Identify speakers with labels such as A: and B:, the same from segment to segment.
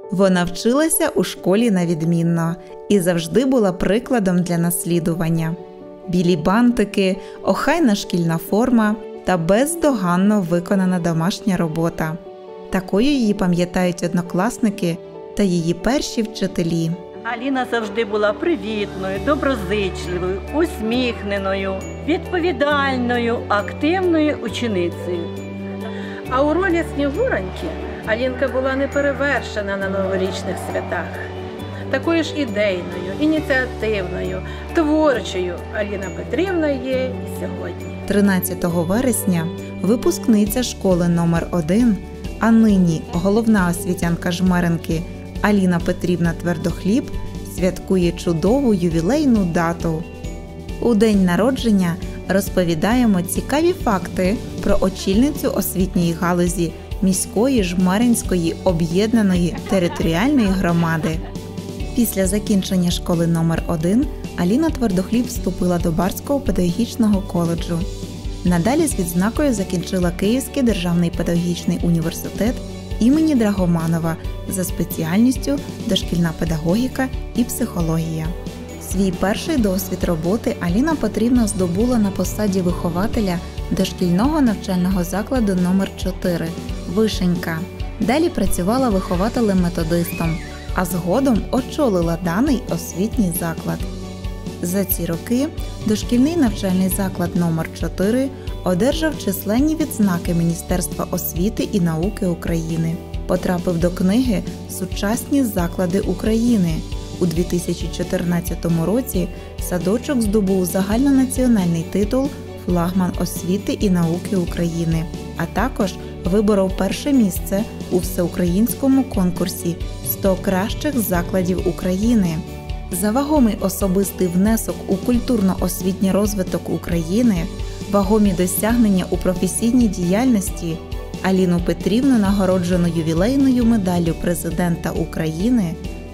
A: Вона вчилася у школі на відмінно і завжди була прикладом для наслідування. Білі бантики, охайна шкільна форма та бездоганно виконана домашня робота. Такою її пам'ятають однокласники та її перші вчителі.
B: Аліна завжди була привітною, доброзичливою, усміхненою, відповідальною, активною ученицею.
C: А у ролі Снігуроньки Алінка була неперевершена на новорічних святах. Такою ж ідейною, ініціативною, творчою Аліна Петрівна є і сьогодні.
A: 13 вересня випускниця школи номер 1, а нині головна освітянка Жмеринки Аліна Петрівна Твердохліб святкує чудову ювілейну дату. У день народження розповідаємо цікаві факти про очільницю освітньої галузі міської Жмеринської об'єднаної територіальної громади. Після закінчення школи номер 1 Аліна Твердохліб вступила до Барського педагогічного коледжу. Надалі з відзнакою закінчила Київський державний педагогічний університет імені Драгоманова за спеціальністю дошкільна педагогіка і психологія. Свій перший досвід роботи Аліна Петрівна здобула на посаді вихователя дошкільного навчального закладу номер 4 «Вишенька». Далі працювала вихователем-методистом, а згодом очолила даний освітній заклад. За ці роки дошкільний навчальний заклад номер 4 одержав численні відзнаки Міністерства освіти і науки України. Потрапив до книги «Сучасні заклади України». У 2014 році садочок здобув загальнонаціональний титул «Флагман освіти і науки України», а також виборов перше місце у всеукраїнському конкурсі «100 кращих закладів України». За вагомий особистий внесок у культурно-освітній розвиток України, вагомі досягнення у професійній діяльності Аліну Петрівну нагороджено ювілейною медаллю Президента України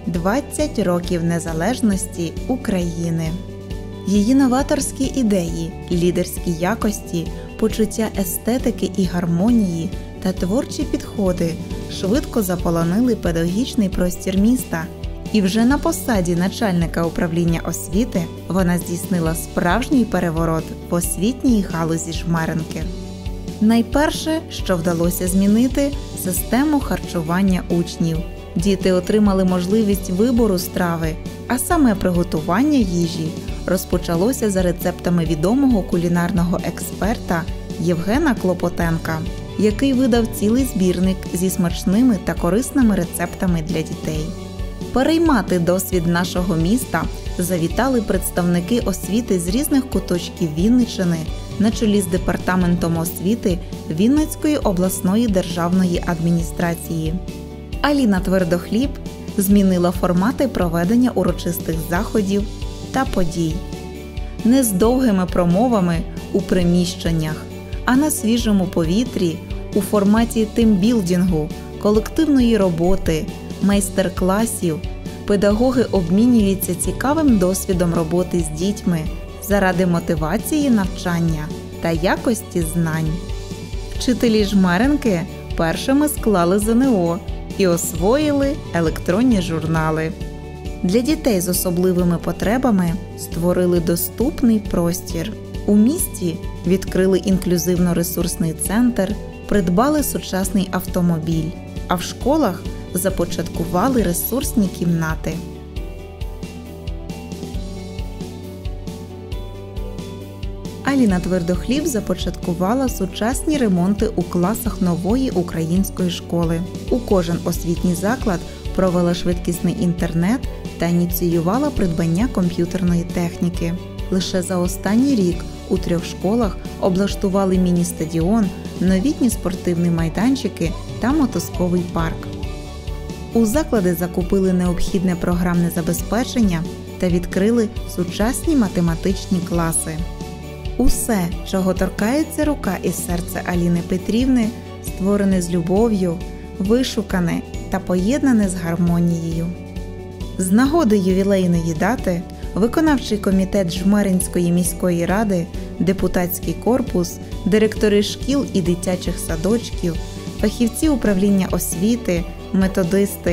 A: «20 років незалежності України». Її новаторські ідеї, лідерські якості, почуття естетики і гармонії та творчі підходи швидко заполонили педагогічний простір міста. І вже на посаді начальника управління освіти вона здійснила справжній переворот в освітній галузі Жмеринки. Найперше, що вдалося змінити – систему харчування учнів. Діти отримали можливість вибору страви, а саме приготування їжі розпочалося за рецептами відомого кулінарного експерта Євгена Клопотенка, який видав цілий збірник зі смачними та корисними рецептами для дітей. Переймати досвід нашого міста завітали представники освіти з різних куточків Вінниччини на чолі з Департаментом освіти Вінницької обласної державної адміністрації. Аліна Твердохліб змінила формати проведення урочистих заходів та подій. Не з довгими промовами у приміщеннях, а на свіжому повітрі у форматі тимбілдингу, колективної роботи, майстер-класів педагоги обмінюються цікавим досвідом роботи з дітьми заради мотивації навчання та якості знань. Вчителі Жмеринки першими склали ЗНО і освоїли електронні журнали. Для дітей з особливими потребами створили доступний простір. У місті відкрили інклюзивно-ресурсний центр, придбали сучасний автомобіль, а в школах започаткували ресурсні кімнати. Аліна Твердохліб започаткувала сучасні ремонти у класах нової української школи. У кожен освітній заклад провела швидкісний інтернет та ініціювала придбання комп'ютерної техніки. Лише за останній рік у 3 школах облаштували міні-стадіон, новітні спортивні майданчики та мотузковий парк. У заклади закупили необхідне програмне забезпечення та відкрили сучасні математичні класи. Усе, чого торкається рука і серце Аліни Петрівни, створене з любов'ю, вишукане та поєднане з гармонією. З нагоди ювілейної дати виконавчий комітет Жмеринської міської ради, депутатський корпус, директори шкіл і дитячих садочків, фахівці управління освіти, методисти,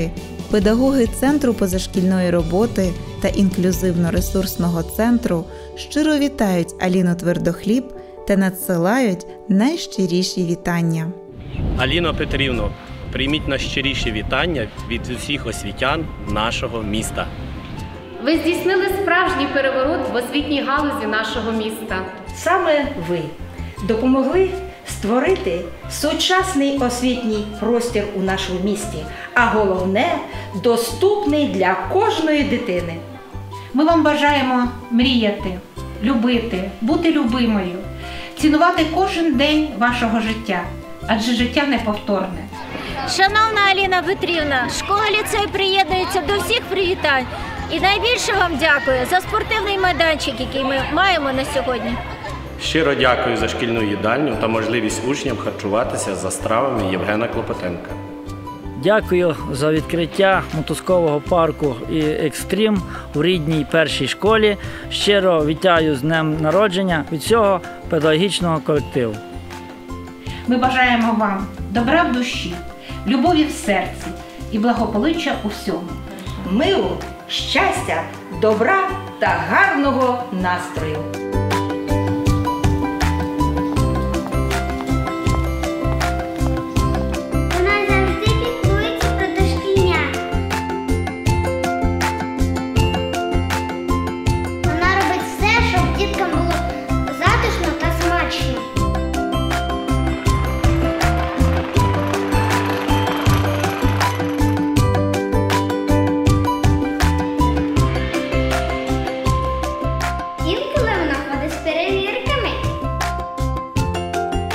A: Педагоги Центру позашкільної роботи та інклюзивно-ресурсного центру щиро вітають Аліну Твердохліб та надсилають найщиріші вітання.
D: Аліно Петрівно, прийміть найщиріші вітання від усіх освітян нашого міста.
E: Ви здійснили справжній переворот в освітній галузі нашого міста.
F: Саме ви допомогли створити сучасний освітній простір у нашому місті, а головне – доступний для кожної дитини.
G: Ми вам бажаємо мріяти, любити, бути любимою, цінувати кожен день вашого життя, адже життя неповторне.
H: Шановна Аліна Петрівна, школа-ліцей приєднується до всіх привітань. І найбільше вам дякую за спортивний майданчик, який ми маємо на сьогодні.
D: Щиро дякую за шкільну їдальню та можливість учням харчуватися за стравами Євгена Клопотенка.
I: Дякую за відкриття мотузкового парку і екстрім у рідній першій школі. Щиро вітаю з днем народження від всього педагогічного колективу.
G: Ми бажаємо вам добра в душі, любові в серці і благополуччя у всьому.
F: Миру, щастя, добра та гарного настрою!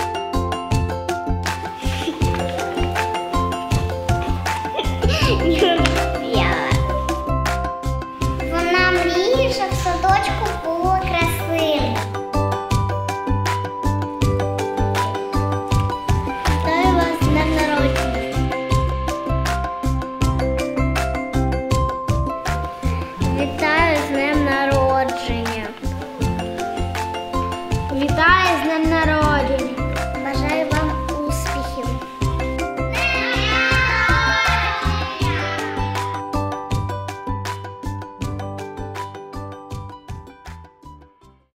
H: Yeah.